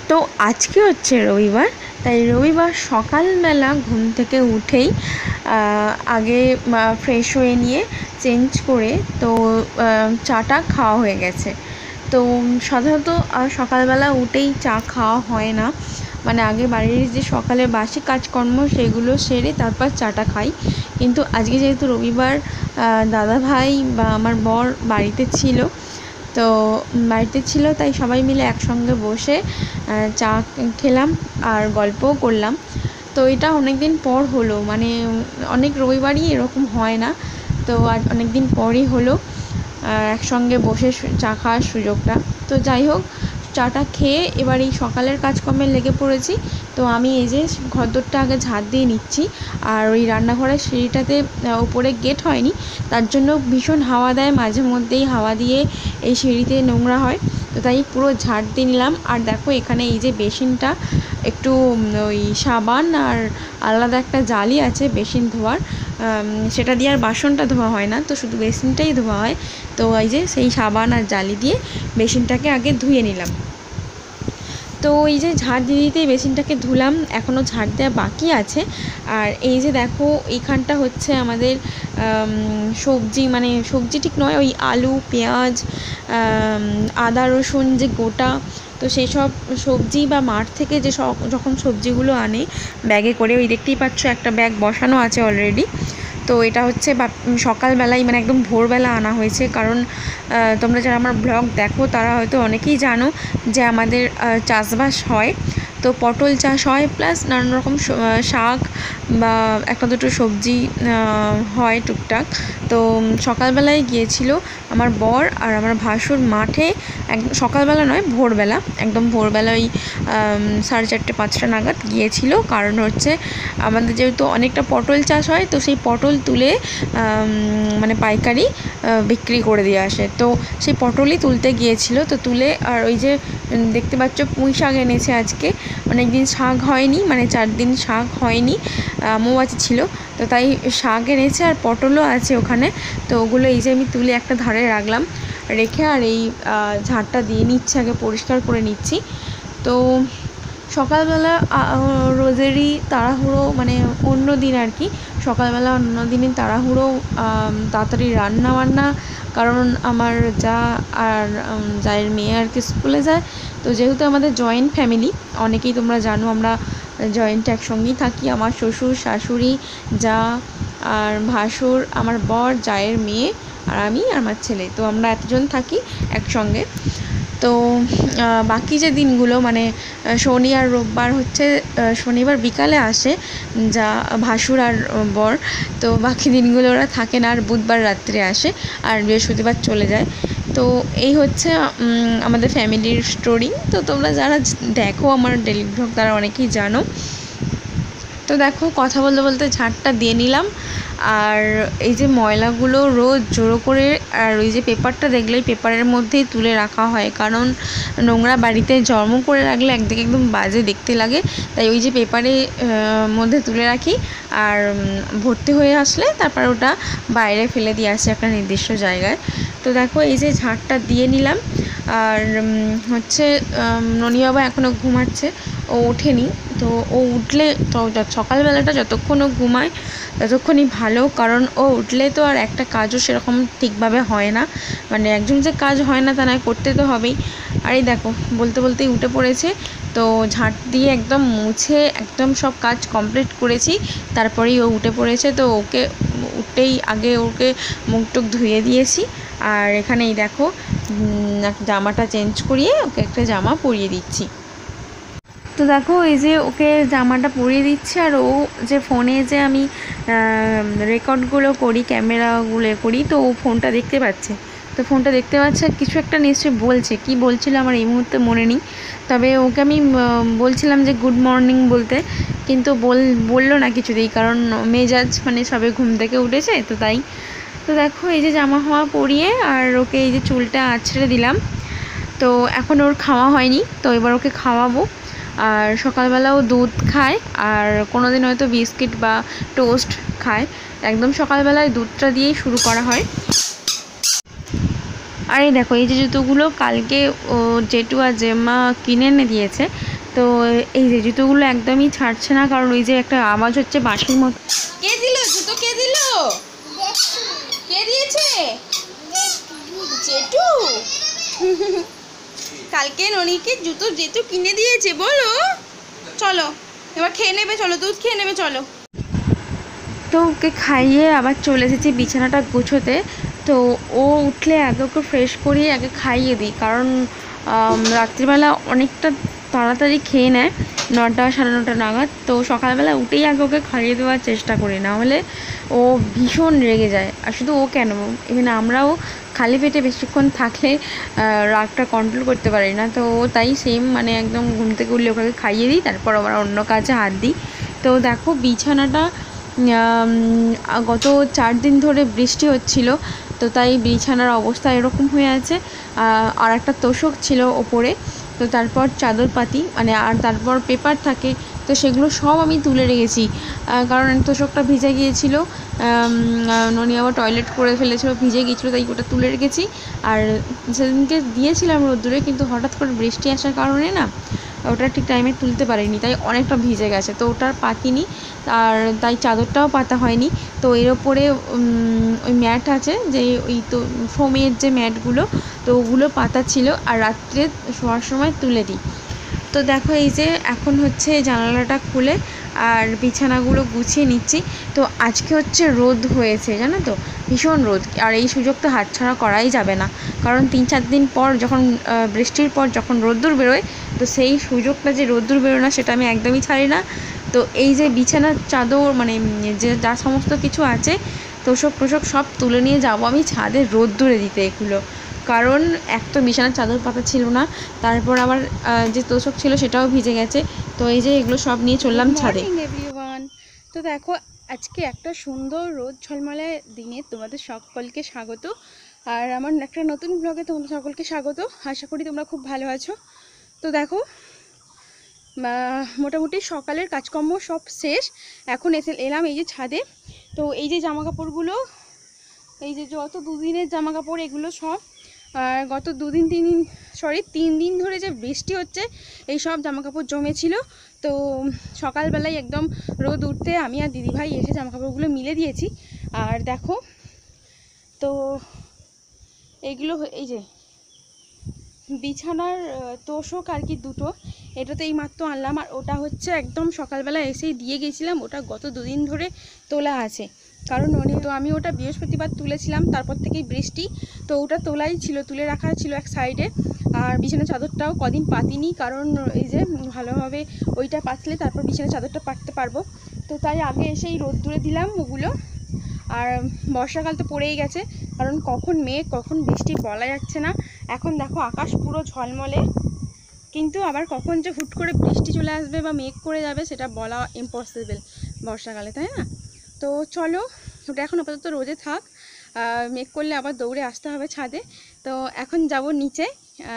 তো আজকে হচ্ছে রবিবার, তাই রবিবার সকালবেলা ঘুম থেকে উঠেই আগে ফ্রেশ হয়ে নিয়ে চেঞ্জ করে তো চাটা খাওয়া হয়ে গেছে। তো সাধারণত সকালবেলা উঠেই চা খাওয়া হয় না, মানে আগে বাড়ির যে সকালে বাসি কাজকর্ম সেগুলো সেরে তারপর চাটা খাই। কিন্তু আজকে যেহেতু রবিবার, দাদা ভাই বা আমার বর বাড়িতে ছিল, তো বাড়িতে ছিল তাই সবাই মিলে একসঙ্গে বসে চা খেলাম আর গল্পও করলাম। তো এটা অনেক দিন পর হলো, মানে অনেক রবিবারই এরকম হয় না, তো আজ অনেক দিন পরই হলো একসঙ্গে বসে চা খাওয়ার সুযোগটা। তো যাই হোক, চাটা খেয়ে এবার এই সকালের কাজকর্মে লেগে পড়েছি। তো আমি এই যে ঘরদোরটা আগে ঝাড় দিয়ে নিচ্ছি, আর ওই রান্নাঘরের সিঁড়িটাতে ওপরে গেট হয়নি, তার জন্য ভীষণ হাওয়া দেয়, মাঝে মধ্যেই হাওয়া দিয়ে এই সিঁড়িতে নোংরা হয়, তো তাই পুরো ঝাড় দিয়ে নিলাম। আর দেখো এখানে এই যে বেসিনটা একটু ওই সাবান আর আলাদা একটা জালি আছে বেসিন ধোয়ার, সেটা দিয়ে আর বাসনটা ধোয়া হয় না, তো শুধু বেসিনটাই ধোয়া হয়। তো এই যে সেই সাবান আর জালি দিয়ে বেসিনটাকে আগে ধুয়ে নিলাম। তো এই যে ঝাড় দিয়ে দিতেই বেসিনটাকে ধুলাম, এখনও ঝাড় দেওয়া বাকি আছে। আর এই যে দেখো এইখানটা হচ্ছে আমাদের সবজি, মানে সবজি ঠিক নয়, ওই আলু পেঁয়াজ আদা রসুন যে গোটা, তো সেই সব সবজি বা মাঠ থেকে যে যখন সবজিগুলো আনে ব্যাগে করে, ওই দেখতেই পাচ্ছ একটা ব্যাগ বসানো আছে অলরেডি। তো এটা হচ্ছে সকালবেলায়, মানে একদম ভোরবেলা আনা হয়েছে, কারণ তোমরা যারা আমার ব্লগ দেখো তারা হয়তো অনেকেই জানো যে আমাদের চাষবাস হয়, তো পটল চাষ হয়, প্লাস নানান রকম শাক বা একটা দুটো সবজি হয় টুকটাক। তো সকালবেলায় গিয়েছিল আমার বর আর আমার ভাসুর মাঠে, সকালবেলা নয় ভোরবেলা, একদম ভোরবেলা ওই 4:30 5টা নাগাদ গিয়েছিল। কারণ হচ্ছে আমাদের যেহেতু অনেকটা পটল চাষ হয়, তো সেই পটল তুলে মানে পাইকারি বিক্রি করে দিয়ে আসে, তো সেই পটলই তুলতে গিয়েছিল। তো তুলে, আর ওই যে দেখতে পাচ্ছ পুঁই শাক এনেছে আজকে, অনেক দিন শাক হয়নি, মানে 4 দিন শাক হয়নি, মৌমাছি ছিল, তো তাই শাক এনেছে আর পটলও আছে ওখানে। তো ওগুলো এই যে আমি তুলে একটা ধারে রাখলাম, রেখে আর এই ঝাড়টা দিয়ে নিচ্ছি, আগে পরিষ্কার করে নিচ্ছি। তো সকালবেলা রোজেরই তাড়াহুড়ো, মানে অন্য দিন আর কি, সকালবেলা অন্য দিনের তাড়াহুড়ো, তাড়াতাড়ি রান্না বান্না, কারণ আমার যা আর জায়ের মেয়ে আর কি স্কুলে যায়। তো যেহেতু আমাদের জয়েন্ট ফ্যামিলি, অনেকেই তোমরা জানো আমরা জয়েন্ট একসঙ্গেই থাকি, আমার শ্বশুর শাশুড়ি যা আর ভাসুর, আমার বর, জায়ের মেয়ে আর আমি আর আমার ছেলে, তো আমরা এতজন থাকি একসঙ্গে। তো বাকি যে দিনগুলো, মানে শনি আর রোববার হচ্ছে, শনিবার বিকালে আসে যা ভাসুর আর বর, তো বাকি দিনগুলো ওরা থাকে না, আর বুধবার রাত্রে আসে আর বৃহস্পতিবার চলে যায়। তো এই হচ্ছে আমাদের ফ্যামিলির স্টোরি। তো তোমরা যারা দেখো আমার ডেলি ব্লগ তারা অনেকেই জানো। তো দেখো কথা বলতে বলতে ঝাড়টা দিয়ে নিলাম, আর এই যে ময়লাগুলো রোজ জড়ো করে, আর ওই যে পেপারটা দেখলে পেপারের মধ্যেই তুলে রাখা হয়, কারণ নোংরা বাড়িতে জন্ম করে রাখলে একদিকে একদম বাজে দেখতে লাগে, তাই ওই যে পেপারে মধ্যে তুলে রাখি, আর ভর্তি হয়ে আসলে তারপর ওটা বাইরে ফেলে দিয়ে আসি একটা নির্দিষ্ট জায়গায়। তো দেখো এই যে ঝাড়টা দিয়ে নিলাম, আর হচ্ছে ননি বাবা এখনও ঘুমাচ্ছে, ও ওঠেনি। তো ও উঠলে, তো সকালবেলাটা যতক্ষণ ও ঘুমায় ততক্ষণই ভালো, কারণ ও উঠলে তো আর একটা কাজও সেরকম ঠিকভাবে হয় না, মানে একজন যে কাজ হয় না তা নয়, করতে তো হবেই। আর এই দেখো বলতে বলতেই উঠে পড়েছে, তো ঝাঁট দিয়ে একদম মুছে একদম সব কাজ কমপ্লিট করেছি, তারপরেই ও উঠে পড়েছে। তো ওকে উঠেই আগে ওকে মুখ টুক ধুয়ে দিয়েছি, আর এখানেই দেখো জামাটা চেঞ্জ করিয়ে ওকে একটা জামা পরিয়ে দিচ্ছি। তো দেখো এই যে ওকে জামাটা পরিয়ে দিচ্ছি, আর ও যে ফোনে যে আমি রেকর্ডগুলো করি, ক্যামেরাগুলো করি, তো ও ফোনটা দেখতে পাচ্ছে, তো ফোনটা দেখতে পাচ্ছে কিছু একটা নিশ্চয়ই বলছে, কি বলছিল আমার এই মুহূর্তে মনে নেই। তবে ওকে আমি বলছিলাম যে গুড মর্নিং বলতে, কিন্তু বললো না কিছুতেই, কারণ মেজাজ, মানে সবে ঘুম থেকে উঠেছে তো তাই। তো দেখো এই যে জামা হাওয়া পরিয়ে আর ওকে এই যে চুলটা আঁচড়ে দিলাম। তো এখন ওর খাওয়া হয়নি, তো এবার ওকে খাওয়াবো। আর সকালবেলাও দুধ খায়, আর কোনো দিন হয়তো বিস্কিট বা টোস্ট খায়, একদম সকালবেলায় দুধটা দিয়েই শুরু করা হয়। আর এই দেখো এই যে জুতোগুলো কালকে ও জেঠু আর জেম্মা কিনে এনে দিয়েছে, তো এই যে জুতোগুলো একদমই ছাড়ছে না, কারণ ওই যে একটা আওয়াজ হচ্ছে বাঁশির মতো। কে দিল জুতো? কে দিল? কে দিয়েছে? জেঠু। কালকে ননিকে জুতো জেঠু কিনে দিয়েছে বলো। চলো এবার খেয়ে নেবে, চলো দুধ খেয়ে নেবে, চলো। তো ওকে খাইয়ে আবার চলে এসেছি বিছানাটা গুছোতে। তো ও উঠলে আগে ওকে ফ্রেশ করিয়ে আগে খাইয়ে দিই, কারণ রাত্রিবেলা অনেকটা তাড়াতাড়ি খেয়ে নেয়, 9টা 9:30 নাগাদ। তো সকালবেলা উঠেই আগে ওকে খাইয়ে দেওয়ার চেষ্টা করি, না হলে ও ভীষণ রেগে যায়। আর শুধু ও কেন, ইভেন আমরাও খালি পেটে বেশিক্ষণ থাকলে রাগটা কন্ট্রোল করতে পারি না। তো ও তাই সেম, মানে একদম ঘুম থেকে উঠলে ওকে খাইয়ে দিই, তারপর আবার অন্য কাজে হাত দিই। তো দেখো বিছানাটা গত 4 দিন ধরে বৃষ্টি হচ্ছিল, তো তাই বিছানার অবস্থা এরকম হয়ে আছে। আর একটা তোষক ছিল ওপরে, তো তারপর চাদর পাতি মানে আর তারপর পেপার থাকে, তো সেগুলো সব আমি তুলে রেখেছি, কারণ তোষকটা ভিজে গিয়েছিল। ননি আবার টয়লেট করে ফেলেছিল, ভিজে গিয়েছিলো, তাই ওটা তুলে রেখেছি। আর সেদিনকে দিয়েছিলাম রোদ্দুরে, কিন্তু হঠাৎ করে বৃষ্টি আসার কারণে না ওটা ঠিক টাইমে তুলতে পারিনি, তাই অনেকটা ভিজে গেছে, তো ওটা পাতিনি। আর তাই চাদরটাও পাতা হয়নি। তো এর ওপরে ওই ম্যাট আছে, যে ওই তো ফোমের যে ম্যাটগুলো, তো ওগুলো পাতা ছিল, আর রাত্রে শোয়ার সময় তুলে দিই। তো দেখো এই যে এখন হচ্ছে জানালাটা খুলে আর বিছানাগুলো গুছিয়ে নিচ্ছি। তো আজকে হচ্ছে রোদ হয়েছে, জানো তো, ভীষণ রোদ। আর এই সুযোগটা হাতছাড়া করাই যাবে না, কারণ 3-4 দিন পর যখন বৃষ্টির পর যখন রোদ্দুর বেরোয়, তো সেই সুযোগটা যে রোদ্দুর বেরোয় না সেটা আমি একদমই ছাড়ি না। তো এই যে বিছানার চাদর মানে যে যা সমস্ত কিছু আছে, তোষক টোষক সব তুলে নিয়ে যাবো আমি ছাদে রোদ্দুরে দিতে এগুলো, কারণ এক তো বিছানার চাদর পাতা ছিল না, তারপর আবার যে তোষক ছিল সেটাও ভিজে গেছে। তো এই যে এগুলো সব নিয়ে চললাম ছাদে। এভরিওয়ান, তো দেখো আজকে একটা সুন্দর রোদ ঝলমলে দিনে তোমাদের সকলকে স্বাগত। আর আমার একটা নতুন ব্লগে তোমাদের সকলকে স্বাগত। আশা করি তোমরা খুব ভালো আছো। তো দেখো মোটামুটি সকালের কাজকর্ম সব শেষ, এখন এলাম এই যে ছাদে। তো এই যে জামা কাপড়গুলো, এই যে যত দুদিনের জামা কাপড় এগুলো সব, আর গত 3 দিন ধরে যে বৃষ্টি হচ্ছে, এই সব জামাকাপড় জমেছিল। তো সকালবেলায় একদম রোদ উঠতে আমি আর দিদিভাই এসে জামাকাপড়গুলো মিলে দিয়েছি। আর দেখো তো এইগুলো এই যে বিছানার তোষক আর কি দুটো, এটা তো এই মাত্র আনলাম, আর ওটা হচ্ছে একদম সকালবেলা এসেই দিয়ে গেছিলাম, ওটা গত 2 দিন ধরে তোলা আছে। কারণ তো আমি ওটা বৃহস্পতিবার তুলেছিলাম, তারপর থেকেই বৃষ্টি, তো ওটা তোলাই ছিল, তুলে রাখা ছিল এক সাইডে। আর বিছানার চাদরটাও কদিন পাতিনি, কারণ এই যে ভালোভাবে ওইটা পাতলে তারপর বিছানার চাদরটা পাততে পারবো। তো তাই আগে এসেই রোদ্দুরে দিলাম ওগুলো। আর বর্ষাকাল তো পড়েই গেছে, কারণ কখন মেঘ কখন বৃষ্টি বলা যাচ্ছে না। এখন দেখো আকাশ পুরো ঝলমলে, কিন্তু আবার কখন যে হুট করে বৃষ্টি চলে আসবে বা মেঘ করে যাবে সেটা বলা ইম্পসিবল বর্ষাকালে, তাই না? তো চলো ওটা এখন আপাতত রোদে থাক, মেঘ করলে আবার দৌড়ে আসতে হবে ছাদে। তো এখন যাব নিচে,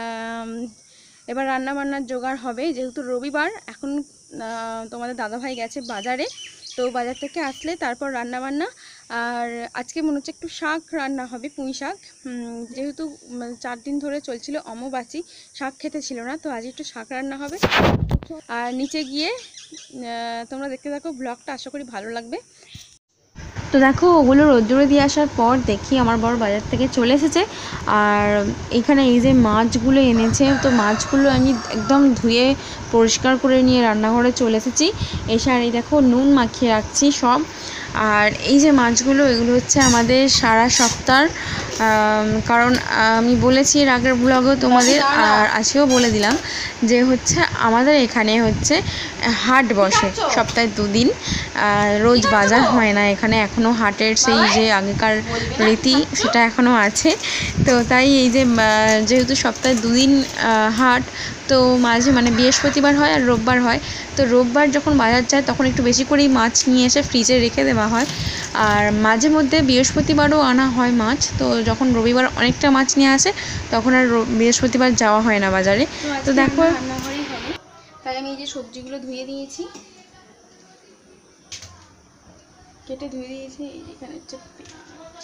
এবার রান্না বান্নার জোগাড় হবে, যেহেতু রবিবার। এখন তোমাদের দাদাভাই গেছে বাজারে, তো বাজার থেকে আসলে তারপর রান্না বান্না। আর আজকে মনে হচ্ছে একটু শাক রান্না হবে, পুঁই শাক, যেহেতু 4 দিন ধরে চলছিল অম্বুবাচী, শাক খেতে ছিল না, তো আজ একটু শাক রান্না হবে। আর নিচে গিয়ে তোমরা দেখতে থাকো ব্লগটা, আশা করি ভালো লাগবে। তো দেখো ওগুলো রোদ্দুরে দিয়ে আসার পর দেখি আমার বড় বাজার থেকে চলে এসেছে, আর এখানে এই যে মাছগুলো এনেছে, তো মাছগুলো আমি একদম ধুয়ে পরিষ্কার করে নিয়ে রান্নাঘরে চলে এসেছি। এসে আর এই দেখো নুন মাখিয়ে রাখছি সব। আর এই যে মাছগুলো, এগুলো হচ্ছে আমাদের সারা সপ্তাহ, কারণ আমি বলেছি এর আগের ব্লগেও তোমাদের, আর আজকেও বলে দিলাম যে হচ্ছে আমাদের এখানে হচ্ছে হাট বসে সপ্তাহে 2 দিন, রোজ বাজার হয় না এখানে, এখনও হাটের সেই যে আগেকার রীতি সেটা এখনও আছে। তো তাই এই যে যেহেতু সপ্তাহে 2 দিন হাট, তো মাঝে মানে বৃহস্পতিবার হয় আর রোববার হয়। তো রোববার যখন বাজার যায় তখন একটু বেশি করেই মাছ নিয়ে এসে ফ্রিজে রেখে দেওয়া হয়, আর মাঝে মধ্যে বৃহস্পতিবারও আনা হয় মাছ। তো যখন রবিবার অনেকটা মাছ নিয়ে আসে তখন আর বৃহস্পতিবার যাওয়া হয় না বাজারে। তো দেখো রান্নাঘরেই হবে, তাই আমি এই যে সবজিগুলো ধুয়ে দিয়েছি, কেটে ধুয়ে দিয়েছি। এখানে হচ্ছে পেঁয়াজ,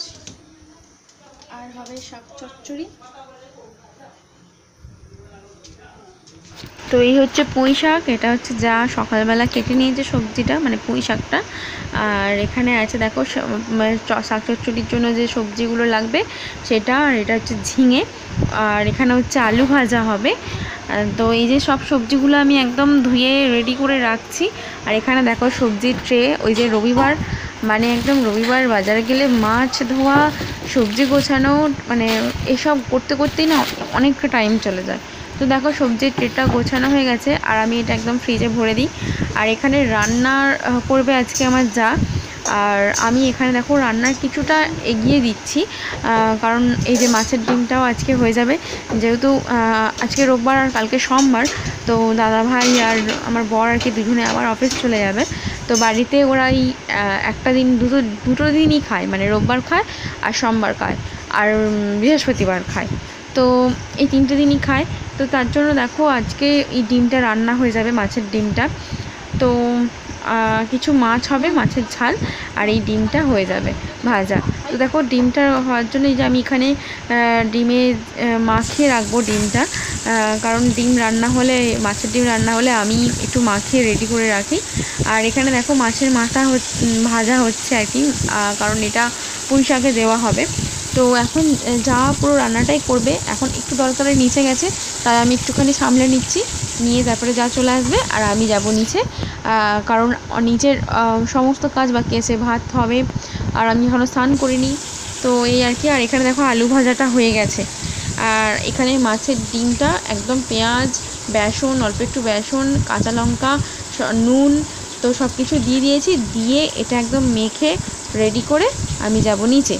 আর হবে শাক চচ্চড়ি। তো এই হচ্ছে পুঁই শাক, এটা হচ্ছে যা সকালবেলা কেটে নিয়েছে সবজিটা, মানে পুঁই শাকটা। আর এখানে আছে দেখো শাক চচ্চড়ির জন্য যে সবজিগুলো লাগবে সেটা, আর এটা হচ্ছে ঝিঙে, আর এখানে হচ্ছে আলু ভাজা হবে। তো এই যে সব সবজিগুলো আমি একদম ধুয়ে রেডি করে রাখছি। আর এখানে দেখো সবজির ট্রে, ওই যে রবিবার মানে একদম রবিবার বাজারে গেলে মাছ ধোয়া, সবজি গোছানো, মানে এসব করতে করতেই না অনেকটা টাইম চলে যায়। তো দেখো সবজির ট্রেটা গোছানো হয়ে গেছে, আর আমি এটা একদম ফ্রিজে ভরে দিই। আর এখানে রান্নার করবে আজকে আমার যা, আর আমি এখানে দেখো রান্নার কিছুটা এগিয়ে দিচ্ছি, কারণ এই যে মাছের ডিমটাও আজকে হয়ে যাবে, যেহেতু আজকে রোববার আর কালকে সোমবার। তো দাদা ভাই আর আমার বর আর কি দুজনে আবার অফিস চলে যাবে। তো বাড়িতে ওরা এই একটা দিন দুটো দিনই খায়, মানে রোববার খায় আর সোমবার খায় আর বৃহস্পতিবার খায়। তো এই 3টে দিনই খায়। তো তার জন্য দেখো আজকে এই ডিমটা রান্না হয়ে যাবে, মাছের ডিমটা। তো কিছু মাছ হবে, মাছের ঝাল, আর এই ডিমটা হয়ে যাবে ভাজা। তো দেখো ডিমটা হওয়ার জন্য এই যে আমি এখানে ডিমে মাখিয়ে রাখবো ডিমটা, কারণ ডিম রান্না হলে, মাছের ডিম রান্না হলে আমি একটু মাখিয়ে রেডি করে রাখি। আর এখানে দেখো মাছের মাথা ভাজা হচ্ছে আর কি, কারণ এটা পুঁই শাকে দেওয়া হবে। তো এখন যা পুরো রান্নাটাই করবে, এখন একটু দরকারের নিচে গেছে, তাই আমি একটুখানি সামলে নিচ্ছি, নিয়ে তারপরে যা চলে আসবে আর আমি যাব নিচে, কারণ নিচের সমস্ত কাজ বাকি আছে, ভাত হবে, আর আমি এখনও স্নান করিনি। তো এই আর কি। আর এখানে দেখো আলু ভাজাটা হয়ে গেছে, আর এখানে মাছের ডিমটা একদম পেঁয়াজ, বেসন, অল্প একটু বেসন, কাঁচা লঙ্কা, নুন, তো সব কিছু দিয়ে দিয়েছি, দিয়ে এটা একদম মেখে রেডি করে আমি যাব নিচে।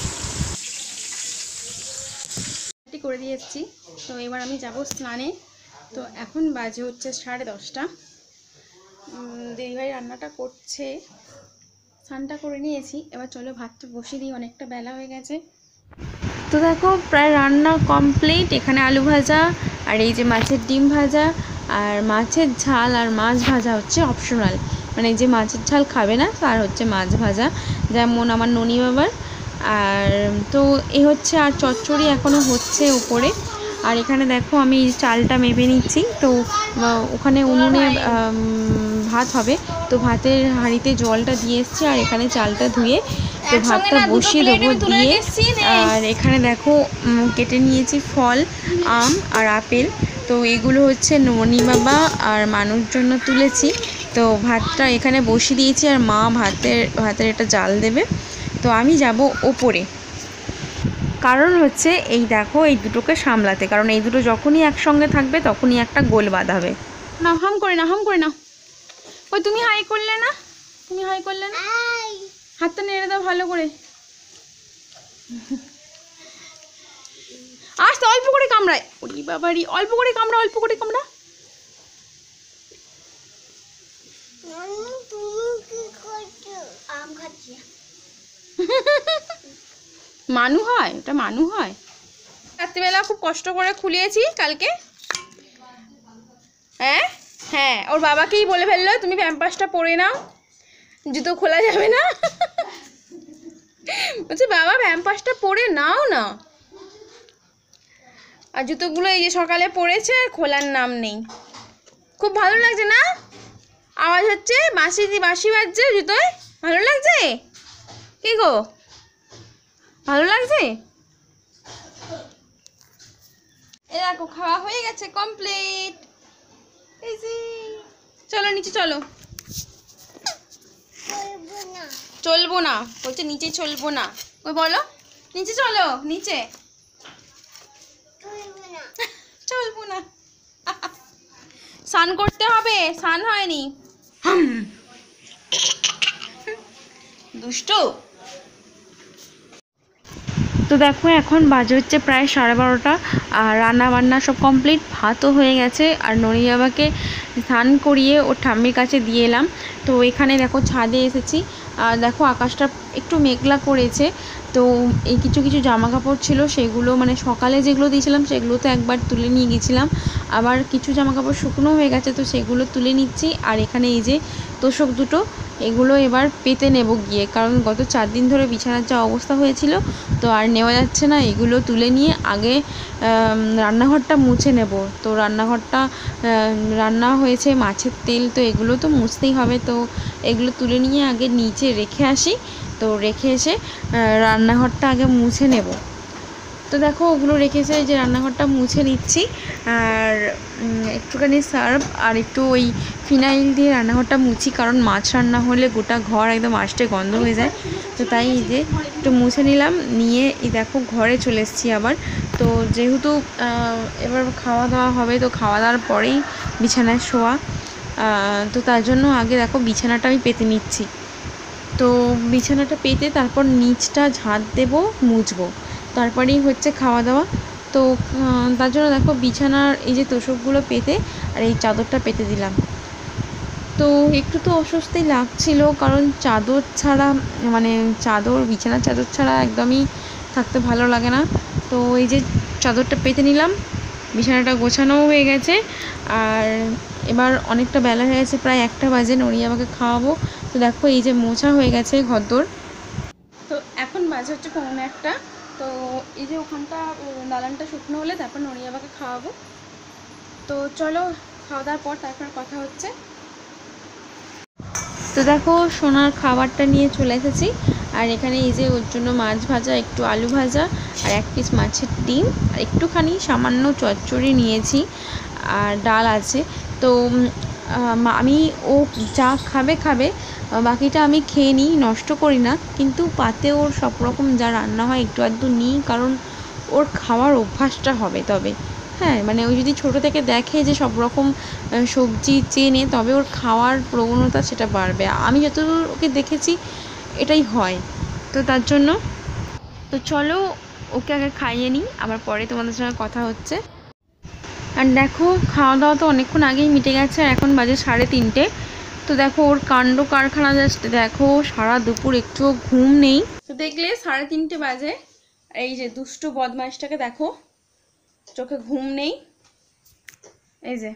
করে দিয়ে এসেছি। তো এবার আমি যাব স্নানে। তো এখন বাজে হচ্ছে 10:30। দিদিভাই রান্নাটা করছে, স্নানটা করে নিয়েছি, এবার চলো ভাতটা বসিয়ে দিই, অনেকটা বেলা হয়ে গেছে। তো দেখো প্রায় রান্না কমপ্লিট। এখানে আলু ভাজা, আর এই যে মাছের ডিম ভাজা, আর মাছের ঝাল আর মাছ ভাজা হচ্ছে অপশনাল, মানে যে মাছের ঝাল খাবে না তার হচ্ছে মাছ ভাজা, যেমন আমার ননি বাবার। আর তো এই হচ্ছে, আর চচ্চড়ি এখনও হচ্ছে উপরে। আর এখানে দেখো আমি চালটা মেপে নিচ্ছি, তো ওখানে উনুনে ভাত হবে, তো ভাতের হাঁড়িতে জলটা দিয়ে এসছি, আর এখানে চালটা ধুয়ে তো ভাতটা বসিয়ে দেবো দিয়ে। আর এখানে দেখো কেটে নিয়েছি ফল, আম আর আপেল, তো এগুলো হচ্ছে ননি বাবা আর মানুষ জন্য তুলেছি। তো ভাতটা এখানে বসিয়ে দিয়েছি, আর মা ভাতের এটা জাল দেবে। তো আমি যাব ওপরে, কারণ হচ্ছে এই দেখো এই দুটোকে সামলাতে, কারণ এই দুটো যখনই একসঙ্গে থাকবে তখনই একটা গোল বাঁধাবে। না হাম করে না, হাম করে না। ওই তুমি হাই করলে না, তুমি হাই করলে না, হাতটা নেড়ে দাও ভালো করে। আস্তে অল্প করে কামড়ায়, ওরে বাবারি, অল্প করে কামড়া, অল্প করে কামড়া। মানু হয়, ওটা মানু হয়। রাত্রিবেলা খুব কষ্ট করে খুলিয়েছি কালকে। হ্যাঁ হ্যাঁ, ওর বাবাকেই বলে ফেললো তুমি প্যাম্পাসটা পরে নাও, জুতো খোলা যাবে না। বলছে বাবা প্যাম্পাসটা পরে নাও না। আর জুতোগুলো এই যে সকালে পরেছে, আর খোলার নাম নেই। খুব ভালো লাগছে না, আওয়াজ হচ্ছে, বাঁশি বাজছে জুতোয়, ভালো লাগছে কি গো, ভালো লাগছে? এ দেখো খাওয়া হয়ে গেছে, কমপ্লিট। চলো নিচে চলো। চলবো না বলছে, নিচে চলবো না। ওই বলো নিচে চলো, নিচে চলবো না। স্নান করতে হবে, স্নান হয়নি, দুষ্টু। তো দেখো এখন বাজে হচ্ছে প্রায় 12:30, আর রান্না বান্না সব কমপ্লিট, ভাতও হয়ে গেছে, আর ননি বাবাকে স্নান করিয়ে ওর ঠাম্মির কাছে দিয়ে এলাম। তো এখানে দেখো ছাদে এসেছি, আর দেখো আকাশটা একটু মেঘলা করেছে। তো এই কিছু কিছু জামা কাপড় ছিল, সেগুলো মানে সকালে যেগুলো দিয়েছিলাম সেগুলো তো একবার তুলে নিয়ে গেছিলাম, আবার কিছু জামা কাপড় শুকনো হয়ে গেছে, তো সেগুলো তুলে নিচ্ছি। আর এখানে এই যে তোষক দুটো, এগুলো এবার পেতে নেব গিয়ে, কারণ গত 4 দিন ধরে বিছানার যা অবস্থা হয়েছিল, তো আর নেওয়া যাচ্ছে না। এগুলো তুলে নিয়ে আগে রান্নাঘরটা মুছে নেব। তো রান্নাঘরটা রান্না হয়েছে মাছের তেল, তো এগুলো তো মুছতেই হবে। তো এগুলো তুলে নিয়ে আগে নিচে রেখে আসি, তো রেখে এসে রান্নাঘরটা আগে মুছে নেব। তো দেখো ওগুলো রেখেছে, যে রান্নাঘরটা মুছে নিচ্ছি, আর একটুখানি সার্ফ আর একটু ওই ফিনাইল দিয়ে রান্নাঘরটা মুছি, কারণ মাছ রান্না হলে গোটা ঘর একদম আষ্টে গন্ধ হয়ে যায়। তো তাই এই যে একটু মুছে নিলাম, নিয়ে এই দেখো ঘরে চলে এসেছি আবার। তো যেহেতু এবার খাওয়া দাওয়া হবে, তো খাওয়া দাওয়ার পরেই বিছানায় শোয়া, তো তার জন্য আগে দেখো বিছানাটা আমি পেতে নিচ্ছি। তো বিছানাটা পেতে তারপর নিচটা ঝাঁট দেবো, মুছবো, তারপরেই হচ্ছে খাওয়া দাওয়া। তো তার জন্য দেখো বিছানার এই যে তোষকগুলো পেতে আর এই চাদরটা পেতে দিলাম। তো একটু তো অস্বস্তি লাগছিল, কারণ চাদর ছাড়া, মানে বিছানার চাদর ছাড়া একদমই থাকতে ভালো লাগে না। তো এই যে চাদরটা পেতে নিলাম, বিছানাটা গোছানোও হয়ে গেছে। আর এবার অনেকটা বেলা হয়ে গেছে, প্রায় 1টা বাজে, নড়িয়ে আমাকে খাওয়াবো। তো দেখো এই যে মোছা হয়ে গেছে ঘরদোর। তো এখন বাজে হচ্ছে 1:45। তো এই যে ওখানটা দালানটা শুকনো হলে তারপর নড়িয়াবাকে খাওয়াবো। তো চলো, খাওয়া দাওয়ার পর তারপর কথা হচ্ছে। তো দেখো সোনার খাবারটা নিয়ে চলে এসেছি, আর এখানে এই যে ওর জন্য মাছ ভাজা, একটু আলু ভাজা, আর 1 পিস মাছের ডিম, আর একটুখানি সামান্য চচ্চড়ি নিয়েছি, আর ডাল আছে। তো আমি ও যা খাবে, বাকিটা আমি খেয়ে নিই, নষ্ট করি না, কিন্তু পাতে ওর সব রকম যা রান্না হয় একটু আধটু নিই, কারণ ওর খাওয়ার অভ্যাসটা হবে তবে। হ্যাঁ, মানে ও যদি ছোটো থেকে দেখে যে সব রকম সবজি চেনে, তবে ওর খাওয়ার প্রবণতা সেটা বাড়বে। আমি যতদূর ওকে দেখেছি এটাই হয়। তো তার জন্য, তো চলো ওকে আগে খাইয়ে নিই, আবার পরে তোমাদের সঙ্গে কথা হচ্ছে। আর দেখো খাওয়া দাওয়া তো অনেকক্ষণ আগেই মিটে গেছে, আর এখন বাজে 3:30। তো দেখো ওর কাণ্ড কারখানা, জাস্ট দেখো, সারা দুপুর একটুও ঘুম নেই। তো দেখলে 3:30 বাজে, এই যে দুষ্টু বদমাইশটাকে দেখো, চোখে ঘুম নেই। এই যে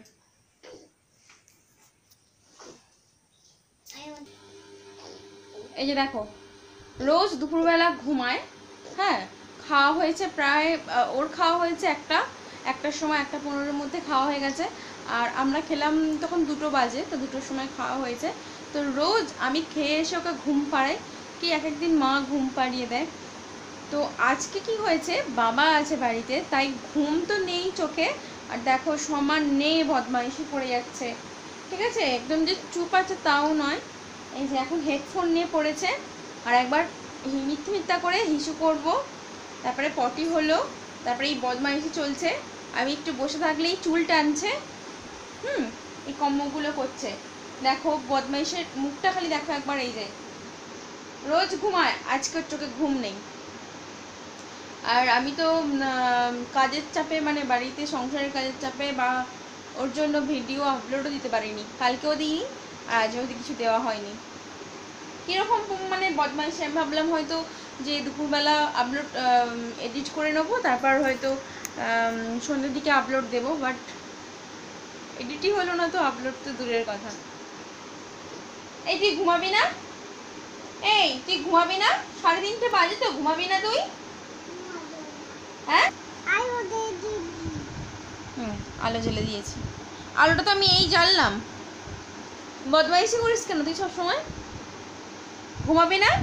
দেখো, রোজ দুপুরবেলা ঘুমায়। হ্যাঁ, খাওয়া হয়েছে প্রায়, ওর খাওয়া হয়েছে 1টার সময়, 1:15-এর মধ্যে খাওয়া হয়ে গেছে। আর আমরা খেলাম তখন 2টো বাজে, তো 2টোর সময় খাওয়া হয়েছে। তো রোজ আমি খেয়ে এসে ওকে ঘুম পাড়াই, কি এক একদিন মা ঘুম পাড়িয়ে দেয়। তো আজকে কি হয়েছে, বাবা আছে বাড়িতে, তাই ঘুম তো নেই চোখে, আর দেখো সমান নেই, বদমাইশি করে যাচ্ছে। ঠিক আছে, একদম যে চুপ আছে তাও নয়। এই যে এখন হেডফোন নিয়ে পড়েছে, আর একবার মিথ্যা করে হিসু করব, তারপরে পটি হলো, তারপরে এই বদমাইশি চলছে। আমি একটু বসে থাকলেই চুল টানছে, এই কম্মগুলো করছে। দেখো বদমাইশের মুখটা খালি দেখো একবার, এই যে রোজ ঘুমায়, আজকের চোখে ঘুম নেই। আর আমি তো কাজের চাপে, মানে বাড়িতে সংসারের কাজের চাপে, বা ওর জন্য ভিডিও আপলোডও দিতে পারিনি, কালকেও দিইনি, আর আজও কিছু দেওয়া হয়নি। কীরকম মানে বদমাইশি, আমি ভাবলাম হয়তো যে দুপুরবেলা আপলোড এডিট করে নেবো, তারপর হয়তো সন্ধ্যের দিকে আপলোড দেবো, বাট এডিটই হলো না, তো আপলোড তো দূরের কথা। এই তুই ঘুমাবি না? এই তুই ঘুমাবি না? 3:30 বাজে, তো ঘুমাবি না তুই? হ্যাঁ, আলো জ্বেলে দিয়েছি। আলোটা তো আমি এই জ্বাললাম। বদমাইশি করিস কেন তুই সবসময়? ঘুমাবি না?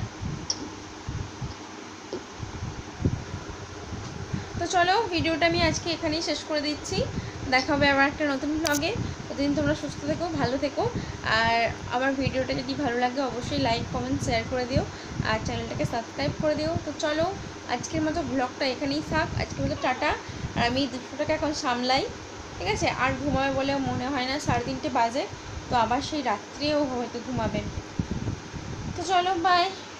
তো চলো, ভিডিওটা আমি আজকে এখানেই শেষ করে দিচ্ছি। দেখা হবে আবার একটা নতুন ব্লগে। ততদিন তোমরা সুস্থ থেকো, ভালো থেকো। আর আমার ভিডিওটা যদি ভালো লাগে অবশ্যই লাইক, কমেন্ট, শেয়ার করে দিও, আর চ্যানেলটাকে সাবস্ক্রাইব করে দিও। তো চলো, আজকের মতো ব্লগটা এখানেই থাক। আজকের মতো টাটা। আর আমি দুপুরটাকে এখন সামলাই, ঠিক আছে? আর ঘুমাবে বলেও মনে হয় না, 3:30 বাজে, তো আবার সেই রাত্রেও হয়তো ঘুমাবে। তো চলো, বাই।